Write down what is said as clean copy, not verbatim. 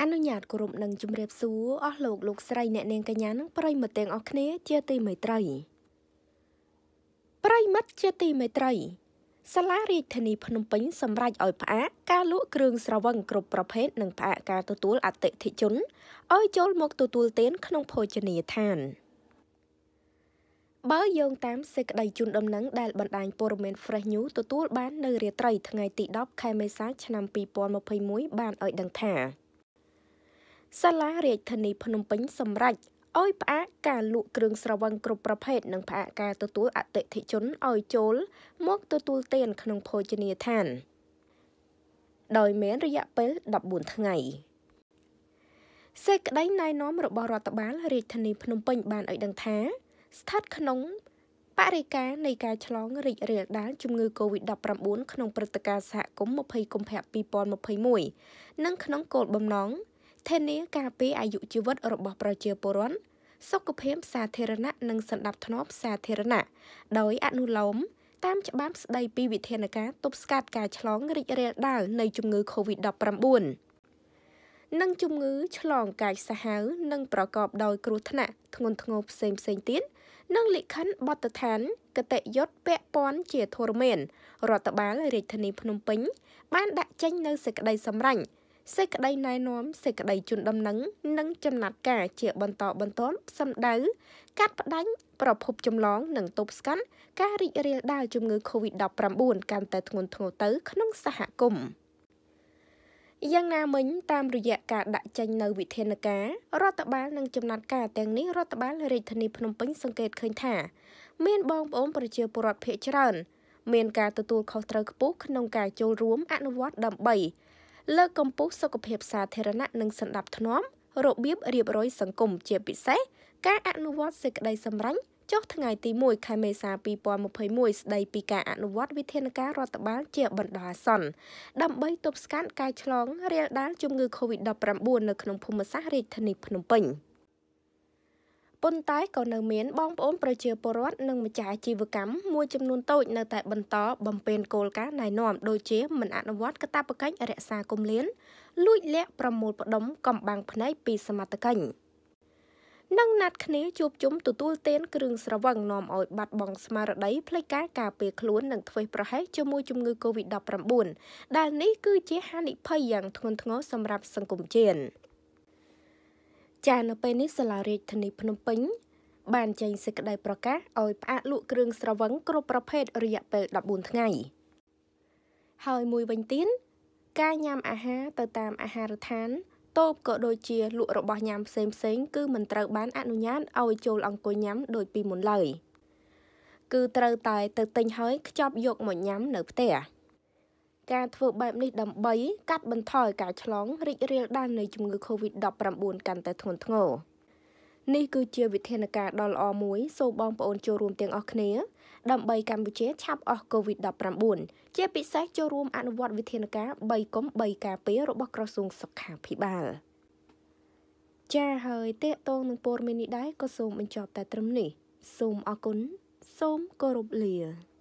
អនុញ្ញាតគោរពនឹងជំរាបសួរអស់លោកស្រីអ្នកនាងកញ្ញានិងប្រិយមិត្តទាំងអស់គ្នាជាទីមេត្រីសាលារាជធានីភ្នំពេញសម្រេចឲ្យផ្អាកការលក់គ្រឿងស្រវឹងគ្រប់ប្រភេទនិងផ្អាកការទទួលអតិថិជនឲ្យចូលមកទទួលទានក្នុងភោជនីយដ្ឋានបើយោងតាមសេចក្តីជូនដំណឹងដែលបណ្ដាញព័ត៌មាន Fresh News ទទួលបាននៅរាត្រីថ្ងៃទី10ខែមេសាឆ្នាំ2021បានឲ្យដឹងថាសាលារាជធានីភ្នំពេញសម្រេចឲ្យផ្អាកការលក់គ្រឿងស្រវឹងគ្រប់ប្រភេទនិងផ្អាកការទទួលអតិថិជនឲ្យចូលមកទទួលទានក្នុងភោជនីយដ្ឋានដោយមានរយៈពេល14ថ្ងៃសេចក្តីណែនាំរបស់រដ្ឋបាលរាជធានីភ្នំពេញបានឲ្យដឹងថាស្ថិតក្នុងបរិយាកាសនៃការឆ្លងរីករាលដាលជំងឺ COVID-19 ក្នុងព្រឹត្តិការណ៍សហគមន៍20កុម្ភៈ2021និងក្នុងគោលបំណងធានាការពារអាយុជីវិតរបស់ប្រជាពលរដ្ឋសុខភាពសាធារណៈនិងសណ្ដាប់ធ្នាប់សាធារណៈដោយអនុលោមតាមច្បាប់ស្តីពីវិធានការទប់ស្កាត់ការឆ្លងរីករាលដាលនៃជំងឺ COVID-19 និងជំងឺឆ្លងកាចសាហាវនិងប្រកបដោយគ្រោះថ្នាក់ធ្ងន់ធ្ងរផ្សេងទៀតនិងលិខិតបទដ្ឋានគតិយុត្តពាក់ព័ន្ធជាធរមានរដ្ឋបាលរាជធានីភ្នំពេញបានដាក់ចេញនៅសេចក្តីសម្រេចសេចក្តីណែនាំសេចក្តីជូនដំណឹងនិងចំណាត់ការជាបន្តបន្ទាប់សម្ដៅកាត់ផ្ដាច់ប្រភពចម្លងនិងទប់ស្កាត់ការរីករាលដាលជំងឺ COVID-19 កាន់តែធ្ងន់ធ្ងរទៅក្នុងសហគមន៍យ៉ាងណាមិញតាមរយៈការដាក់ចេញនៅវិធានការរដ្ឋបាលនិងចំណាត់ការទាំងនេះរដ្ឋបាលរាជធានីភ្នំពេញសង្កេតឃើញថាមានបងប្អូនប្រជាពលរដ្ឋភាគច្រើនមានការទទួលខុសត្រូវខ្ពស់ក្នុងការចូលរួមអនុវត្តដើម្បីលើកកម្ពស់សុខភាពសាធារណៈនិងសណ្ដាប់ធ្នាប់របៀបរៀបរយសង្គមជាពិសេសការអនុវត្តសេចក្តីសម្រេចចុះថ្ងៃទី1ខែមេសា2021ស្តីពីការអនុវត្តវិធានការរដ្ឋបាលជាបណ្ដោះអាសន្នដើម្បីទប់ស្កាត់ការឆ្លងរាលដាលជំងឺ COVID-19 នៅក្នុងភូមិសាស្ត្ររាជធានីភ្នំពេញប៉ុន្តែក៏នៅមានបងប្អូនប្រជាពលរដ្ឋនិងម្ចាស់អាជីវកម្មមួយចំនួនតូចនៅតែបន្តបំពេញគោលការណ៍ណែនាំដូចជាមិនអនុវត្តកាតព្វកិច្ចរក្សាគម្លានលួចលាក់ប្រមូលផ្ដុំកំបាំងភ្នែកពីសមត្ថកិច្ចនិងណាត់គ្នាជួបជុំទទួលទានគ្រឿងស្រវឹងនាំឲ្យបាត់បង់ស្មារតីផ្លេចការពារខ្លួននិងធ្វេសប្រហែសជាមួយជំងឺ COVID-19 ដែលនេះគឺជាហានិភ័យយ៉ាងធ្ងន់ធ្ងរសម្រាប់សង្គមជាតិចានៅពេលនេះសាលារាជធានីភ្នំពេញបានចេញសេចក្តីប្រកាសឲ្យផ្អាកលក់គ្រឿងស្រវឹងគ្រប់ប្រភេទរយៈពេល14ថ្ងៃហើយមួយវិញទៀតការញ៉ាំអាហារទៅតាមអាហារដ្ឋានតូបក៏ដូចជាលក់របស់ញ៉ាំផ្សេងគឺមិនត្រូវបានអនុញ្ញាតឲ្យចូលអង្គុយញ៉ាំដូចពីមុនឡើយគឺត្រូវតែទៅទិញហើយខ្ចប់យកមកញ៉ាំនៅផ្ទះការធ្វើបែបនេះដើម្បីកាត់បន្ថយការឆ្លងរីករាលដាលនៃជំងឺ COVID-19 កាន់តែធ្ងន់ធ្ងរនេះគឺជាវិធានការដ៏ល្អមួយសូមបងប្អូនចូលរួមទាំងអស់គ្នាដើម្បីកម្ពុជាឆាប់អស់ COVID-19 ជាពិសេសចូលរួមអនុវត្តវិធានការ3កុំ3ការពាររបស់ក្រសួងសុខាភិបាលចាហើយតេតងនឹងព័ត៌មាននេះដែរក៏សូមបញ្ចប់តែត្រឹមនេះសូមអរគុណសូមគោរពលា